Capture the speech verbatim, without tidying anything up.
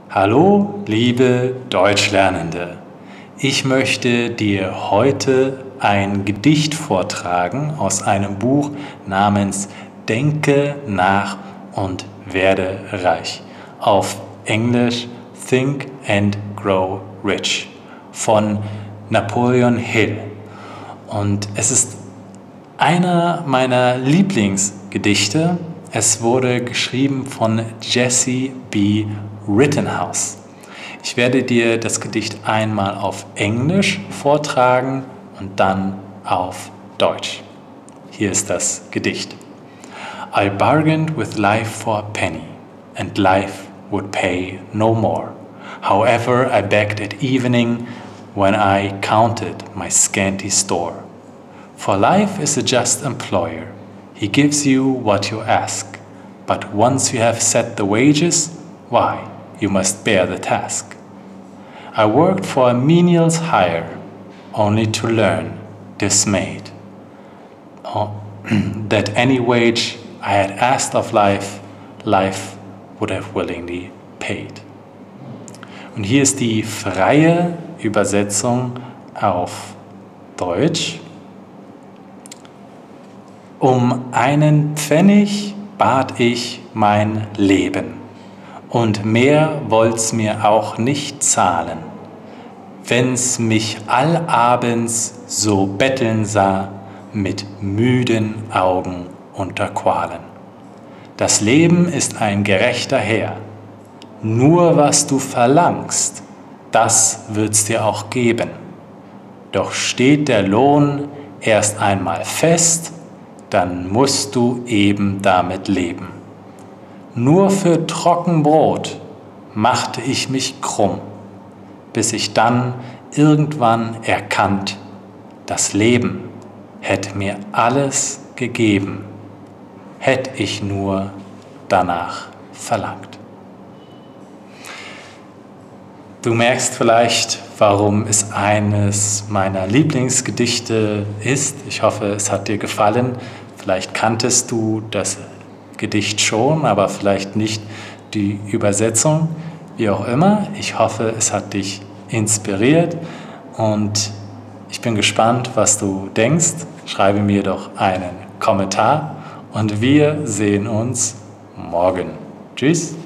Hallo, liebe Deutschlernende! Ich möchte dir heute ein Gedicht vortragen aus einem Buch namens Denke nach und werde reich. Auf Englisch Think and Grow Rich von Napoleon Hill. Und es ist einer meiner Lieblingsgedichte. Es wurde geschrieben von Jessie B. Rittenhouse. Ich werde dir das Gedicht einmal auf Englisch vortragen und dann auf Deutsch. Hier ist das Gedicht. I bargained with life for a penny, and life would pay no more. However, I begged at evening when I counted my scanty store. For life is a just employer. He gives you what you ask, but once you have set the wages, why, you must bear the task. I worked for a menial's hire, only to learn, dismayed, oh, that any wage I had asked of life, life would have willingly paid. Und hier ist die freie Übersetzung auf Deutsch. Um einen Pfennig bat ich mein Leben, und mehr wollt's mir auch nicht zahlen. Wenn's mich allabends so betteln sah, mit müden Augen unter Qualen. Das Leben ist ein gerechter Herr. Nur was du verlangst, das wird's dir auch geben. Doch steht der Lohn erst einmal fest, dann musst du eben damit leben. Nur für Trockenbrot machte ich mich krumm, bis ich dann irgendwann erkannt, das Leben hätte mir alles gegeben, hätte ich nur danach verlangt. Du merkst vielleicht, warum es eines meiner Lieblingsgedichte ist. Ich hoffe, es hat dir gefallen. Vielleicht kanntest du das Gedicht schon, aber vielleicht nicht die Übersetzung. Wie auch immer, ich hoffe, es hat dich inspiriert und ich bin gespannt, was du denkst. Schreibe mir doch einen Kommentar und wir sehen uns morgen. Tschüss!